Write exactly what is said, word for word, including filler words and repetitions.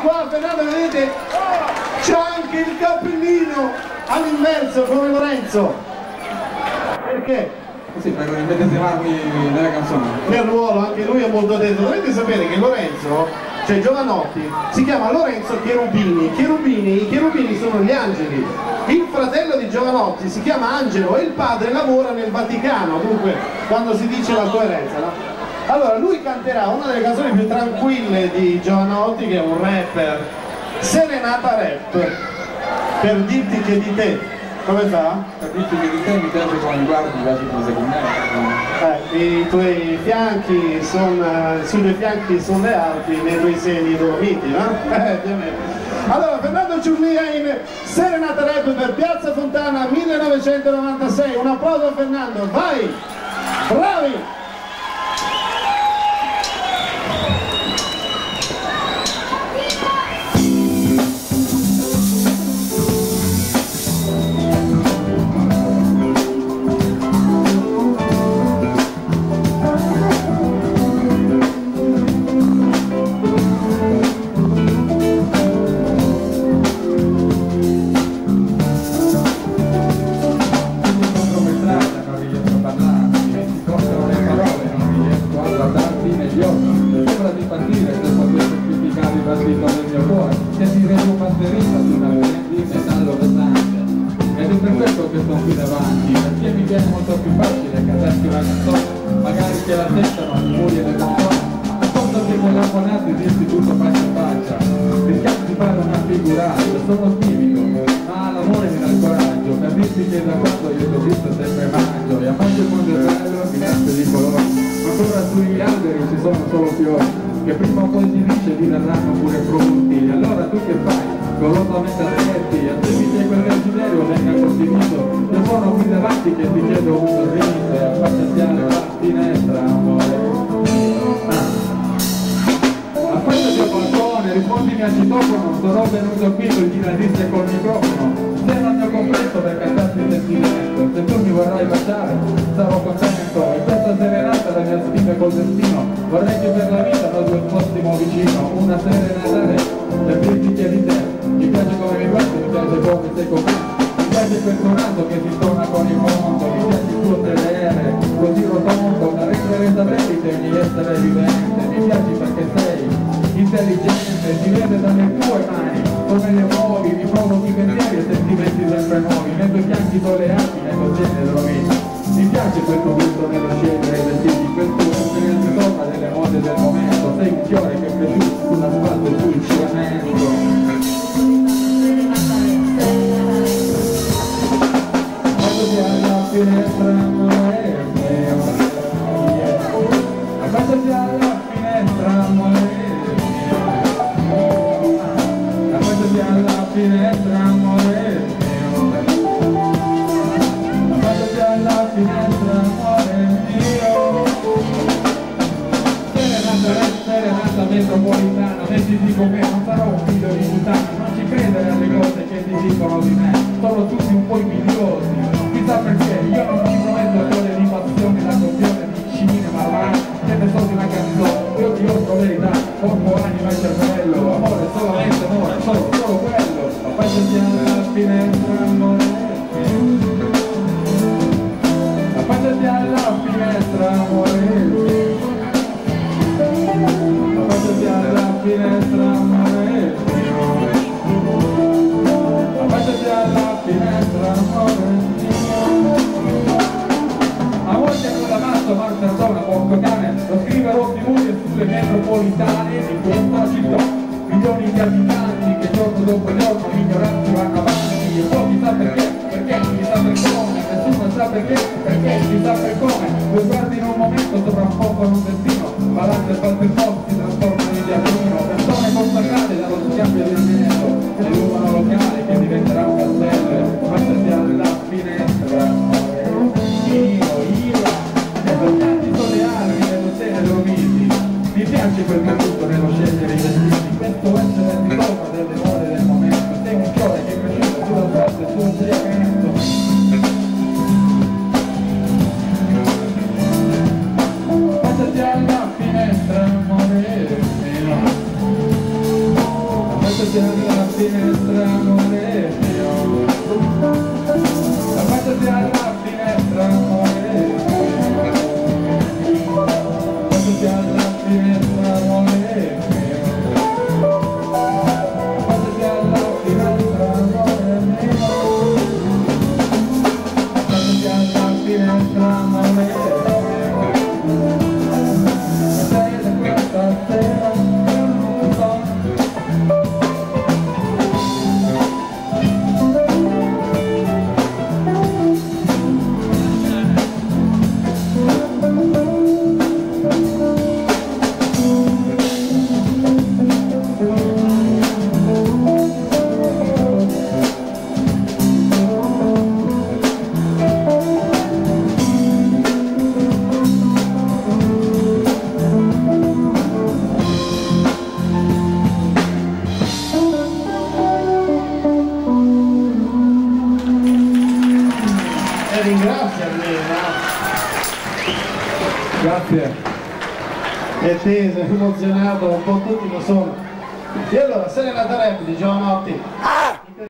qua Fernando, vedete, c'ha anche il cappellino all'inverso come Lorenzo. Perché? Così per immedesimarmi nella canzone. Nel ruolo, anche lui è molto dentro. Dovete sapere che Lorenzo, cioè Giovanotti, si chiama Lorenzo Cherubini. Cherubini, i cherubini sono gli angeli. Il fratello di Giovanotti si chiama Angelo e il padre lavora nel Vaticano, dunque quando si dice la coerenza, no? Allora lui canterà una delle canzoni più tranquille di Giovanotti, che è un rapper, Serenata Rap, per dirti che di te. Come fa? Per dirti che di te mi piace come mi guardi, mi piace come sei con me. Eh, i tuoi fianchi sono, sui tuoi fianchi sono le Alpi, nei tuoi seni i Dolomiti, no? Eh, ovviamente. Allora, Fernando Ciurlia in Serenata Rap per Piazza Fontana millenovecentonovantasei. Un applauso a Fernando, vai! Bravi! Sono timido, ma l'amore mi dà il coraggio, per dirti che da quando io t'ho visto sempre mangio, e a volte quando è bello mi nasce di colore, ma ancora sugli alberi ci sono solo fiori, che prima o poi si dice diverranno pure frutti, allora tu che fai? Golosamente aspetti, attendi che quel desiderio venga condiviso, io sono qui davanti che ti chiedo un sorriso, e affacciati alla finestra, amore. Affacciati al balcone, rispondimi al citofono, sarò venuto qui per chitarrista col microfono, se non ne ho compreso per cantarti il sentimento, se tu mi vorrai baciare sarò contento, e questa serenata la mia sfida col destino, vorrei che per la vita noi due fossimo vicino, una serenata per dirti che di te, mi piace come mi guardi, mi piace come sei con me, mi piace quel tuo naso che si torna con il mondo, mi piace il tuo tenere, così rotondo, da rendere satellite ogni essere vivente, mi piaci perché sei intelligente, si vede dalle tue mani come le muovi, mi provochi pensieri e sentimenti sempre nuovi, nei tuoi fianchi soleati, nei tuoi generi, mi piace quel tuo gusto nello scegliere i vestiti, quel tuo esperienza sopra delle mode del momento, sei un fiore che è cresciuto sull'asfalto e sul cemento. Affacciati alla finestra, amore mio, affacciati alla finestra, amore mio, affacciati alla finestra, amore mio, affacciati alla finestra, amore mio. Serenata, serenata metropolitana, mettiti con me, non sarò un figlio di puttana, non ci credere alle cose che ti dicono di me, sono tutti un po' invidiosi, chissà perché, io non ti prometto storie di passione, la questione di cinema, ma che ne so di una canzone, io ti offro verità, corpo, anima e cervello, amore, solamente amore, solo, solo quello, affacciati alla finestra, amore mio, affacciati alla finestra, amore mio, affacciati alla finestra, amore mio, affacciati alla finestra, amore mio. Amore che non l'amato, ma persona, porco cane, lo scriverò sui muri e sulle metropolitane di questa città, milioni Affacciati alla finestra, amore mio. Affacciati alla finestra, amore mio. Affacciati alla finestra, amore mio. Affacciati alla finestra, amore mio. Affacciati alla finestra, amore mio. Sei da questa sera, non so. Ringrazio almeno. Grazie. È teso, è emozionato, un po' tutti lo sono. E allora, Serenata Rap di Giovanotti.